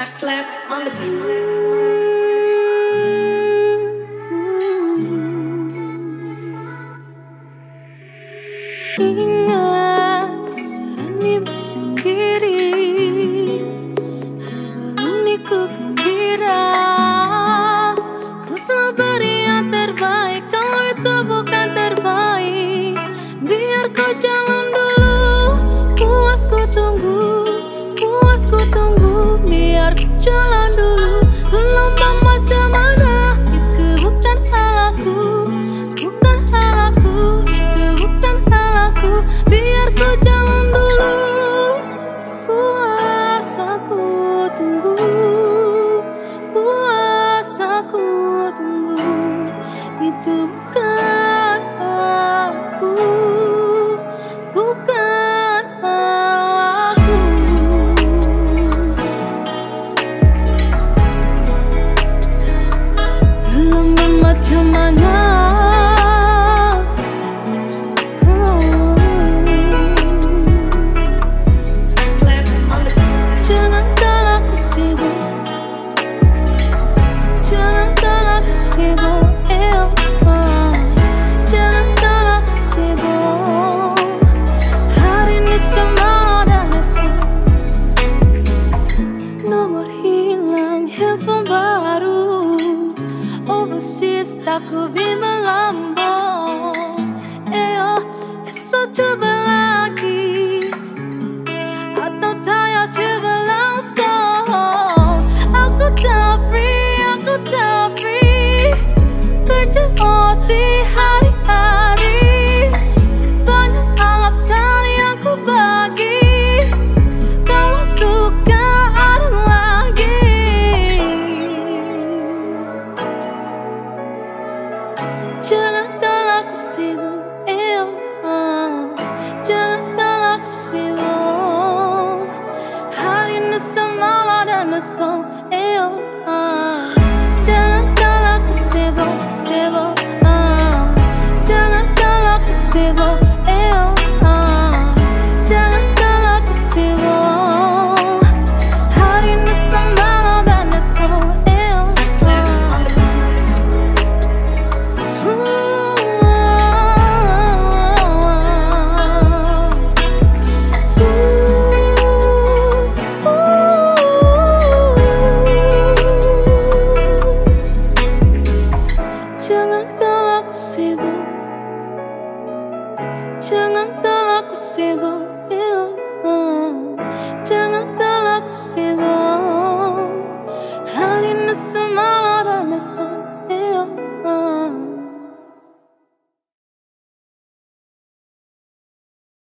Slap on the beat. Ingat berani bersendiri sebelum ku gembira. Ku telah beri yang terbaik, kau itu bukan terbaik. Biar kau jalan dulu, puas ku tunggu, biar kau jalan dulu. Gelombang macam mana, itu bukan hal aku, bukan hal aku, itu bukan hal aku. Biar kau jalan dulu, puas aku tunggu, puas aku tunggu. Itu bukan aku, bukan aku. Gelombang macam mana, jangan kalau aku sibuk, jangan kalau aku sibuk, jangan kalau aku sibuk. Hari ini semua udah esok, nomor hilang, handphone baru, overseas tak ku bimbang lambung. Esok coba lagi, atau tak coba langsung. Aku tak free, kerja OT hari-hari. Banyak alasan yang ku bagi, kalau suka ada lagi. Jangan kalau aku sibuk, jangan kalau aku sibuk. Hari ini semalam dan esok, jangan kalau aku sibuk, jangan kalau aku sibuk, jangan kalau aku sibuk. Hari ini semalam dan esok, jangan kalau aku sibuk, jangan kalau aku sibuk.